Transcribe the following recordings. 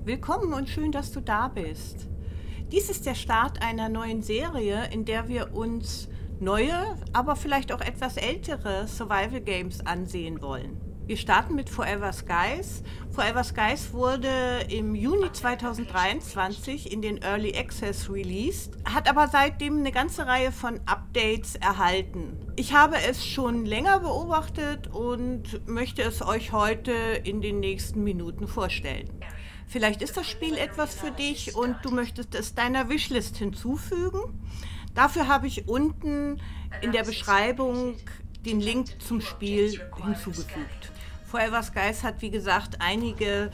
Willkommen und schön, dass du da bist. Dies ist der Start einer neuen Serie, in der wir uns neue, aber vielleicht auch etwas ältere Survival Games ansehen wollen. Wir starten mit Forever Skies. Forever Skies wurde im Juni 2023 in den Early Access released, hat aber seitdem eine ganze Reihe von Updates erhalten. Ich habe es schon länger beobachtet und möchte es euch heute in den nächsten Minuten vorstellen. Vielleicht ist das Spiel etwas für dich und du möchtest es deiner Wishlist hinzufügen. Dafür habe ich unten in der Beschreibung den Link zum Spiel hinzugefügt. Forever Skies hat, wie gesagt, einige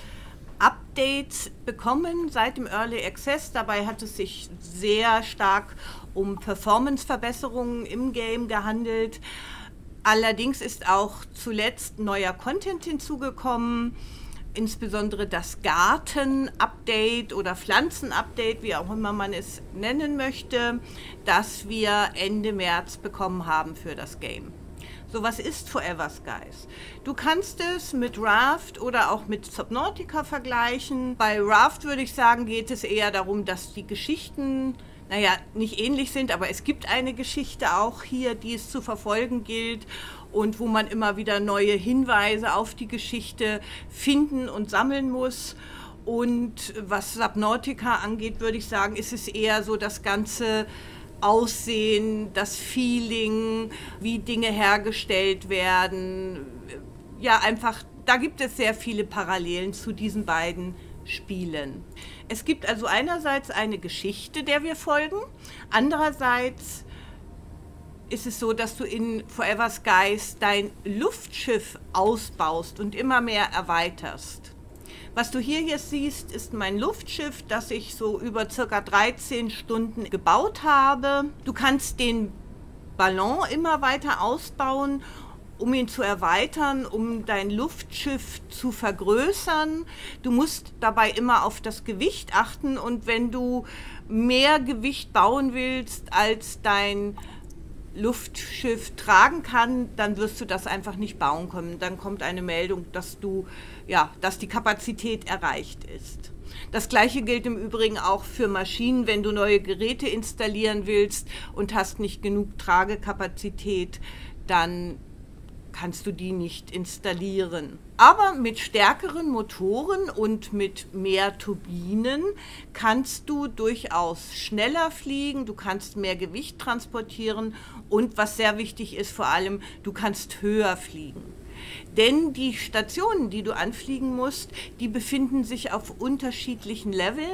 Updates bekommen seit dem Early Access. Dabei hat es sich sehr stark um Performance-Verbesserungen im Game gehandelt. Allerdings ist auch zuletzt neuer Content hinzugekommen, insbesondere das Garten-Update oder Pflanzen-Update, wie auch immer man es nennen möchte, das wir Ende März bekommen haben für das Game. So, was ist Forever Skies? Du kannst es mit Raft oder auch mit Subnautica vergleichen. Bei Raft würde ich sagen, geht es eher darum, dass die Geschichten, naja, nicht ähnlich sind, aber es gibt eine Geschichte auch hier, die es zu verfolgen gilt und wo man immer wieder neue Hinweise auf die Geschichte finden und sammeln muss. Und was Subnautica angeht, würde ich sagen, ist es eher so das ganze Aussehen, das Feeling, wie Dinge hergestellt werden. Ja, einfach, da gibt es sehr viele Parallelen zu diesen beiden Spielen. Es gibt also einerseits eine Geschichte, der wir folgen, andererseits ist es so, dass du in Forever Skies dein Luftschiff ausbaust und immer mehr erweiterst. Was du hier jetzt siehst, ist mein Luftschiff, das ich so über circa 13 Stunden gebaut habe. Du kannst den Ballon immer weiter ausbauen, um ihn zu erweitern, um dein Luftschiff zu vergrößern. Du musst dabei immer auf das Gewicht achten und wenn du mehr Gewicht bauen willst, als dein Luftschiff tragen kann, dann wirst du das einfach nicht bauen können. Dann kommt eine Meldung, dass die Kapazität erreicht ist. Das gleiche gilt im Übrigen auch für Maschinen, wenn du neue Geräte installieren willst und hast nicht genug Tragekapazität, dann kannst du die nicht installieren. Aber mit stärkeren Motoren und mit mehr Turbinen kannst du durchaus schneller fliegen, du kannst mehr Gewicht transportieren und was sehr wichtig ist vor allem, du kannst höher fliegen. Denn die Stationen, die du anfliegen musst, die befinden sich auf unterschiedlichen Leveln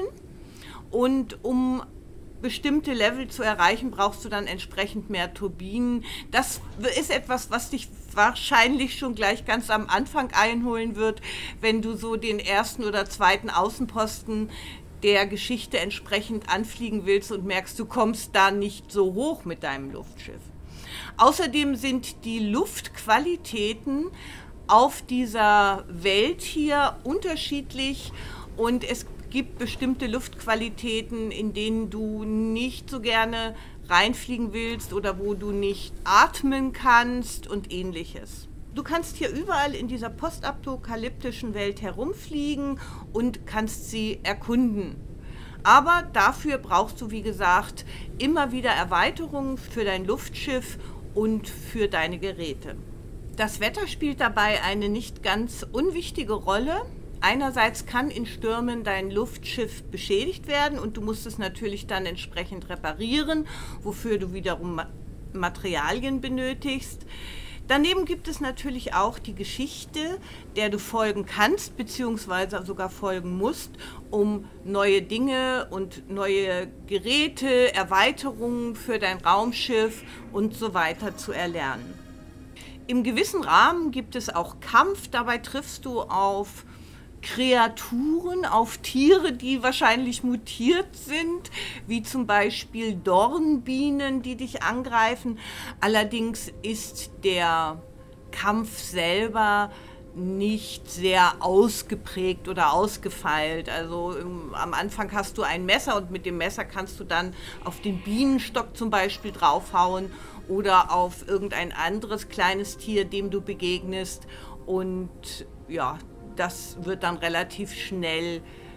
und um bestimmte Level zu erreichen, brauchst du dann entsprechend mehr Turbinen. Das ist etwas, was dich wahrscheinlich schon gleich ganz am Anfang einholen wird, wenn du so den ersten oder zweiten Außenposten der Geschichte entsprechend anfliegen willst und merkst, du kommst da nicht so hoch mit deinem Luftschiff. Außerdem sind die Luftqualitäten auf dieser Welt hier unterschiedlich und es gibt bestimmte Luftqualitäten, in denen du nicht so gerne reinfliegen willst oder wo du nicht atmen kannst und ähnliches. Du kannst hier überall in dieser postapokalyptischen Welt herumfliegen und kannst sie erkunden. Aber dafür brauchst du, wie gesagt, immer wieder Erweiterungen für dein Luftschiff und für deine Geräte. Das Wetter spielt dabei eine nicht ganz unwichtige Rolle. Einerseits kann in Stürmen dein Luftschiff beschädigt werden und du musst es natürlich dann entsprechend reparieren, wofür du wiederum Materialien benötigst. Daneben gibt es natürlich auch die Geschichte, der du folgen kannst bzw. sogar folgen musst, um neue Dinge und neue Geräte, Erweiterungen für dein Raumschiff und so weiter zu erlernen. Im gewissen Rahmen gibt es auch Kampf, dabei triffst du auf Kreaturen, auf Tiere, die wahrscheinlich mutiert sind, wie zum Beispiel Dornbienen, die dich angreifen. Allerdings ist der Kampf selber nicht sehr ausgeprägt oder ausgefeilt. Also am Anfang hast du ein Messer und mit dem Messer kannst du dann auf den Bienenstock zum Beispiel draufhauen oder auf irgendein anderes kleines Tier, dem du begegnest. Und ja, das wird dann relativ schnell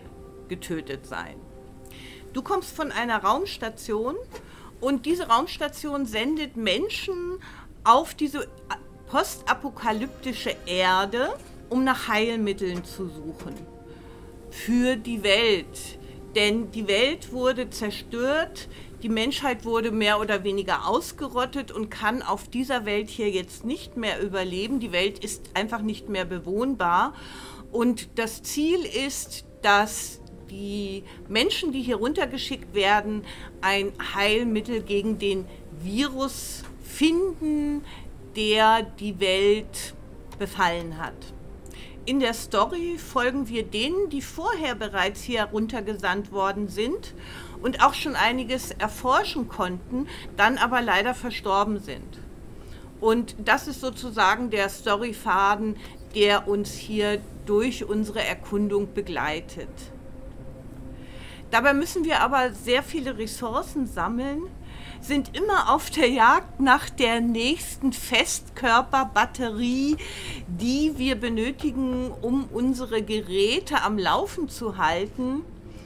getötet sein. Du kommst von einer Raumstation und diese Raumstation sendet Menschen auf diese postapokalyptische Erde, um nach Heilmitteln zu suchen. Für die Welt. Denn die Welt wurde zerstört, die Menschheit wurde mehr oder weniger ausgerottet und kann auf dieser Welt hier jetzt nicht mehr überleben. Die Welt ist einfach nicht mehr bewohnbar. Und das Ziel ist, dass die Menschen, die hier runtergeschickt werden, ein Heilmittel gegen den Virus finden, der die Welt befallen hat. In der Story folgen wir denen, die vorher bereits hier runtergesandt worden sind und auch schon einiges erforschen konnten, dann aber leider verstorben sind. Und das ist sozusagen der Storyfaden, der uns hier durch unsere Erkundung begleitet. Dabei müssen wir aber sehr viele Ressourcen sammeln, sind immer auf der Jagd nach der nächsten Festkörperbatterie, die wir benötigen, um unsere Geräte am Laufen zu halten,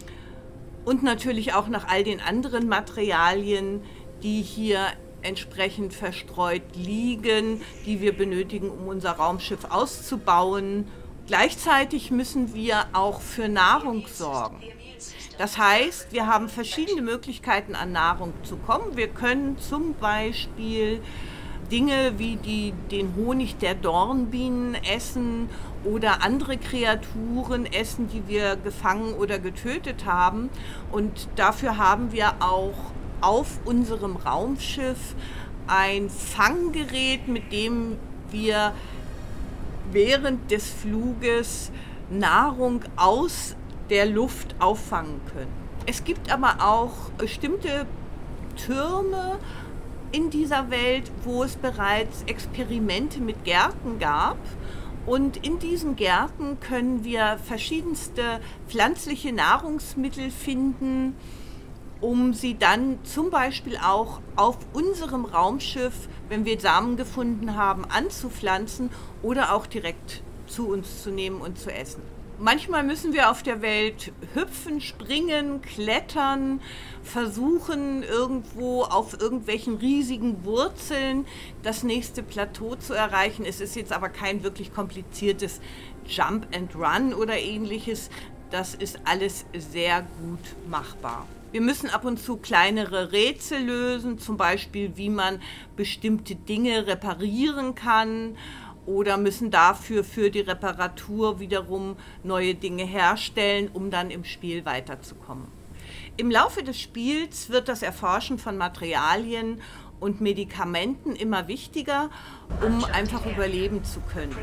und natürlich auch nach all den anderen Materialien, die hier entsprechend verstreut liegen, die wir benötigen, um unser Raumschiff auszubauen. Gleichzeitig müssen wir auch für Nahrung sorgen. Das heißt, wir haben verschiedene Möglichkeiten, an Nahrung zu kommen. Wir können zum Beispiel Dinge wie den Honig der Dornbienen essen oder andere Kreaturen essen, die wir gefangen oder getötet haben. Und dafür haben wir auch auf unserem Raumschiff ein Fanggerät, mit dem wir während des Fluges Nahrung aus der Luft auffangen können. Es gibt aber auch bestimmte Türme in dieser Welt, wo es bereits Experimente mit Gärten gab. Und in diesen Gärten können wir verschiedenste pflanzliche Nahrungsmittel finden, um sie dann zum Beispiel auch auf unserem Raumschiff, wenn wir Samen gefunden haben, anzupflanzen oder auch direkt zu uns zu nehmen und zu essen. Manchmal müssen wir auf der Welt hüpfen, springen, klettern, versuchen irgendwo auf irgendwelchen riesigen Wurzeln das nächste Plateau zu erreichen. Es ist jetzt aber kein wirklich kompliziertes Jump and Run oder ähnliches. Das ist alles sehr gut machbar. Wir müssen ab und zu kleinere Rätsel lösen, zum Beispiel wie man bestimmte Dinge reparieren kann, oder müssen dafür für die Reparatur wiederum neue Dinge herstellen, um dann im Spiel weiterzukommen. Im Laufe des Spiels wird das Erforschen von Materialien und Medikamenten immer wichtiger, um einfach überleben zu können.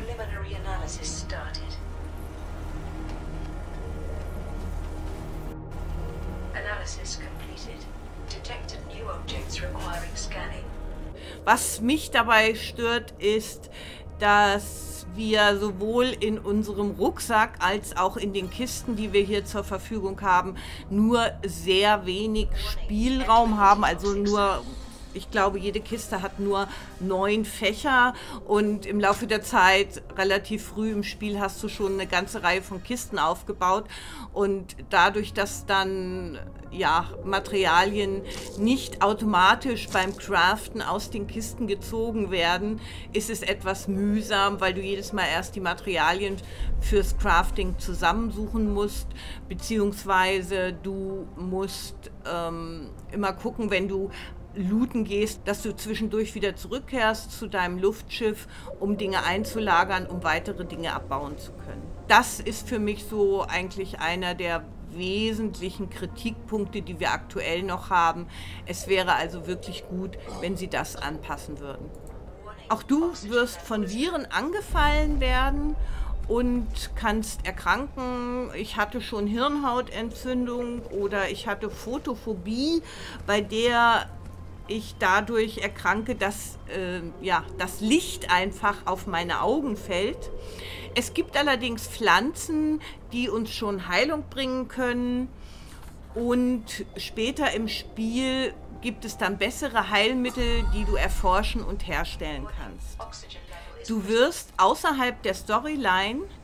Was mich dabei stört, ist, dass wir sowohl in unserem Rucksack als auch in den Kisten, die wir hier zur Verfügung haben, nur sehr wenig Spielraum haben, also nur, ich glaube, jede Kiste hat nur 9 Fächer, und im Laufe der Zeit, relativ früh im Spiel, hast du schon eine ganze Reihe von Kisten aufgebaut, und dadurch, dass dann Materialien nicht automatisch beim Craften aus den Kisten gezogen werden, ist es etwas mühsam, weil du jedes Mal erst die Materialien fürs Crafting zusammensuchen musst, beziehungsweise du musst immer gucken, wenn du looten gehst, dass du zwischendurch wieder zurückkehrst zu deinem Luftschiff, um Dinge einzulagern, um weitere Dinge abbauen zu können. Das ist für mich so eigentlich einer der wesentlichen Kritikpunkte, die wir aktuell noch haben. Es wäre also wirklich gut, wenn sie das anpassen würden. Auch du wirst von Viren angefallen werden und kannst erkranken. Ich hatte schon Hirnhautentzündung oder ich hatte Photophobie, bei der ich dadurch erkranke, dass das Licht einfach auf meine Augen fällt. Es gibt allerdings Pflanzen, die uns schon Heilung bringen können, und später im Spiel gibt es dann bessere Heilmittel, die du erforschen und herstellen kannst. Du wirst außerhalb der Storyline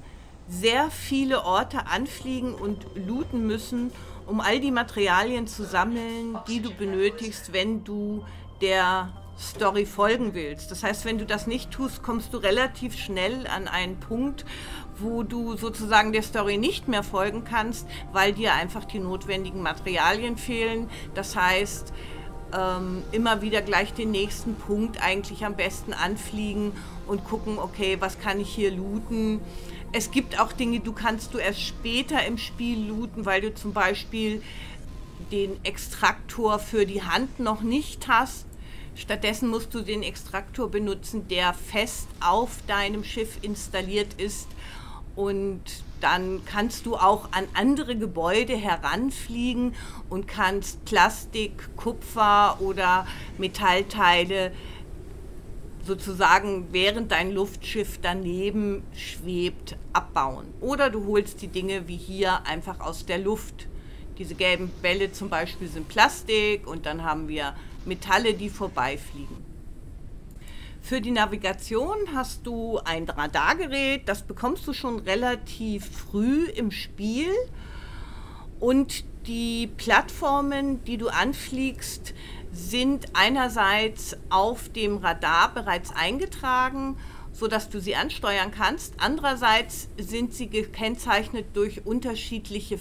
sehr viele Orte anfliegen und looten müssen, um all die Materialien zu sammeln, die du benötigst, wenn du der Story folgen willst. Das heißt, wenn du das nicht tust, kommst du relativ schnell an einen Punkt, wo du sozusagen der Story nicht mehr folgen kannst, weil dir einfach die notwendigen Materialien fehlen. Das heißt, immer wieder gleich den nächsten Punkt eigentlich am besten anfliegen und gucken, okay, was kann ich hier looten. Es gibt auch Dinge, kannst du erst später im Spiel looten, weil du zum Beispiel den Extraktor für die Hand noch nicht hast. Stattdessen musst du den Extraktor benutzen, der fest auf deinem Schiff installiert ist. Und dann kannst du auch an andere Gebäude heranfliegen und kannst Plastik, Kupfer oder Metallteile sozusagen, während dein Luftschiff daneben schwebt, abbauen. Oder du holst die Dinge wie hier einfach aus der Luft. Diese gelben Bälle zum Beispiel sind Plastik und dann haben wir Metalle, die vorbeifliegen. Für die Navigation hast du ein Radargerät, das bekommst du schon relativ früh im Spiel. Und die Plattformen, die du anfliegst, sind einerseits auf dem Radar bereits eingetragen, sodass du sie ansteuern kannst. Andererseits sind sie gekennzeichnet durch unterschiedliche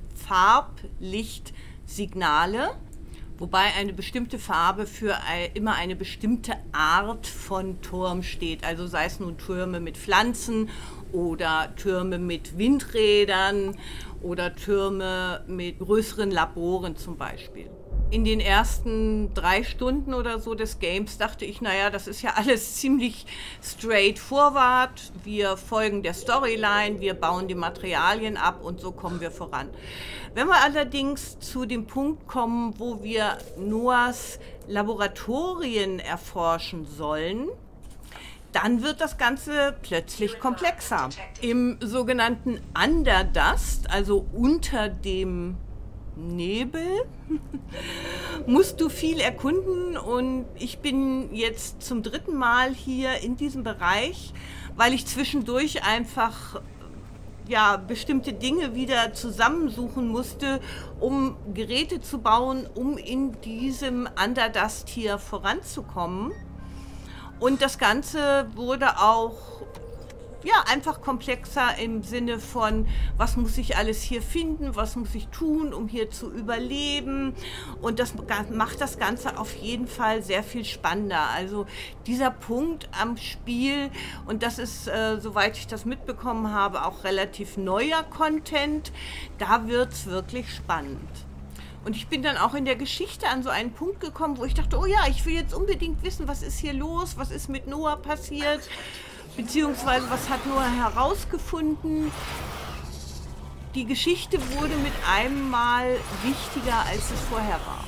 Farblichtsignale, wobei eine bestimmte Farbe für immer eine bestimmte Art von Turm steht. Also sei es nun Türme mit Pflanzen oder Türme mit Windrädern oder Türme mit größeren Laboren zum Beispiel. In den ersten 3 Stunden oder so des Games dachte ich, naja, das ist ja alles ziemlich straightforward. Wir folgen der Storyline, wir bauen die Materialien ab und so kommen wir voran. Wenn wir allerdings zu dem Punkt kommen, wo wir Noahs Laboratorien erforschen sollen, dann wird das Ganze plötzlich komplexer. Im sogenannten Underdust, also unter dem Nebel, musst du viel erkunden und ich bin jetzt zum 3. Mal hier in diesem Bereich, weil ich zwischendurch einfach bestimmte Dinge wieder zusammensuchen musste, um Geräte zu bauen, um in diesem Underdust hier voranzukommen. Und das Ganze wurde auch einfach komplexer im Sinne von, was muss ich alles hier finden, was muss ich tun, um hier zu überleben. Und das macht das Ganze auf jeden Fall sehr viel spannender. Also dieser Punkt am Spiel, und das ist, soweit ich das mitbekommen habe, auch relativ neuer Content, da wird es wirklich spannend. Und ich bin dann auch in der Geschichte an so einen Punkt gekommen, wo ich dachte, oh ja, ich will jetzt unbedingt wissen, was ist hier los, was ist mit Noah passiert, beziehungsweise was hat Noah herausgefunden. Die Geschichte wurde mit einem Mal wichtiger, als es vorher war.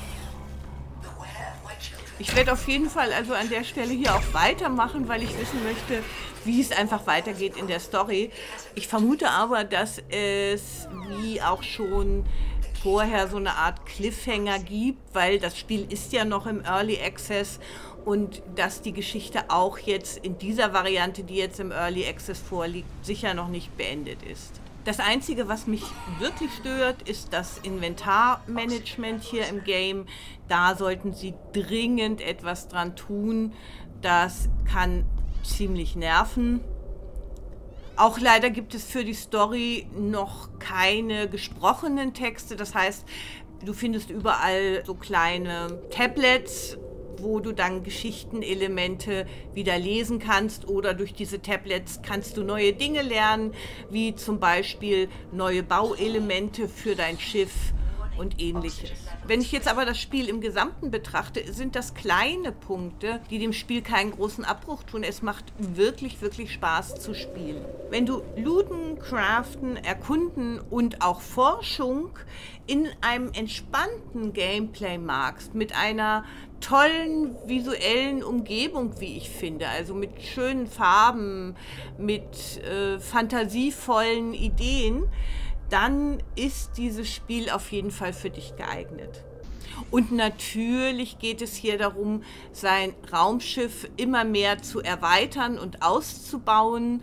Ich werde auf jeden Fall also an der Stelle hier auch weitermachen, weil ich wissen möchte, wie es einfach weitergeht in der Story. Ich vermute aber, dass es wie auch schon vorher so eine Art Cliffhanger gibt, weil das Spiel ist ja noch im Early Access und dass die Geschichte auch jetzt in dieser Variante, die jetzt im Early Access vorliegt, sicher noch nicht beendet ist. Das Einzige, was mich wirklich stört, ist das Inventarmanagement hier im Game. Da sollten sie dringend etwas dran tun. Das kann ziemlich nerven. Auch leider gibt es für die Story noch keine gesprochenen Texte. Das heißt, du findest überall so kleine Tablets, wo du dann Geschichtenelemente wieder lesen kannst, oder durch diese Tablets kannst du neue Dinge lernen, wie zum Beispiel neue Bauelemente für dein Schiff und ähnliches. Wenn ich jetzt aber das Spiel im Gesamten betrachte, sind das kleine Punkte, die dem Spiel keinen großen Abbruch tun. Es macht wirklich, wirklich Spaß zu spielen. Wenn du Looten, Craften, Erkunden und auch Forschung in einem entspannten Gameplay magst, mit einer tollen visuellen Umgebung, wie ich finde, also mit schönen Farben, mit fantasievollen Ideen, dann ist dieses Spiel auf jeden Fall für dich geeignet. Und natürlich geht es hier darum, sein Raumschiff immer mehr zu erweitern und auszubauen.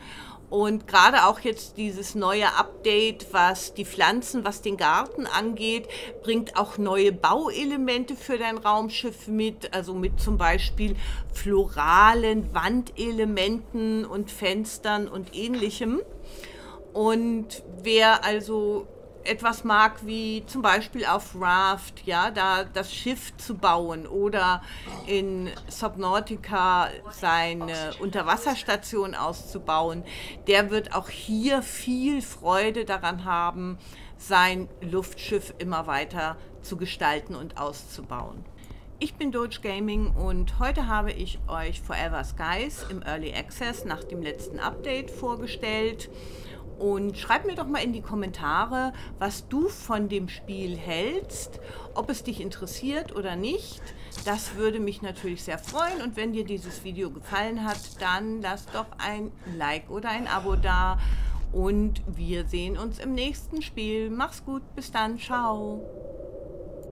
Und gerade auch jetzt dieses neue Update, was die Pflanzen, was den Garten angeht, bringt auch neue Bauelemente für dein Raumschiff mit, also mit zum Beispiel floralen Wandelementen und Fenstern und ähnlichem. Und wer also etwas mag, wie zum Beispiel auf Raft, ja, da das Schiff zu bauen oder in Subnautica seine Unterwasserstation auszubauen, der wird auch hier viel Freude daran haben, sein Luftschiff immer weiter zu gestalten und auszubauen. Ich bin Doge Gaming und heute habe ich euch Forever Skies im Early Access nach dem letzten Update vorgestellt. Und schreib mir doch mal in die Kommentare, was du von dem Spiel hältst, ob es dich interessiert oder nicht. Das würde mich natürlich sehr freuen. Und wenn dir dieses Video gefallen hat, dann lass doch ein Like oder ein Abo da. Und wir sehen uns im nächsten Spiel. Mach's gut, bis dann, ciao.